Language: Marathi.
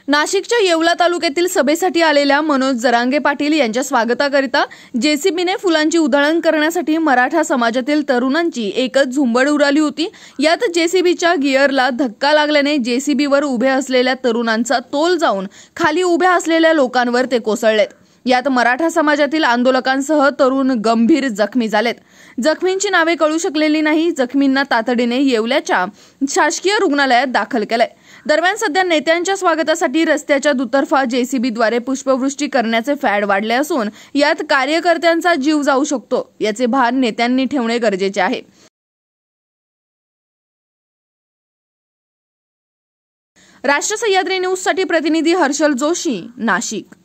नाशिकच्या येवला तालुक्यातील सभेसाठी आलेल्या मनोज जरांगे पाटील यांच्या स्वागताकरिता जेसीबीने फुलांची उधळण करण्यासाठी मराठा समाजातील तरुणांची एकच झुंबड उडाली होती। यात जेसीबीच्या गिअरला धक्का लागल्याने जेसीबीवर उभे असलेल्या तरुणांचा तोल जाऊन खाली उभ्या असलेल्या लोकांवर ते कोसळलेत। यात मराठा समाजातील आंदोलकांसह तरुण गंभीर जखमी झालेत। जखमींची नावे कळू शकलेली नाही। जखमींना तातडीने येवल्याच्या शासकीय रुग्णालयात दाखल केलंय। दरम्यान सध्या नेत्यांच्या स्वागतासाठी रस्त्याच्या दुतर्फा जेसीबीद्वारे पुष्पवृष्टी करण्याचे फॅड वाढले असून यात कार्यकर्त्यांचा जीव जाऊ शकतो याचे भान नेत्यांनी ठेवणे गरजेचे आहे। राष्ट्र सह्याद्री न्यूज साठी प्रतिनिधी हर्षल जोशी, नाशिक।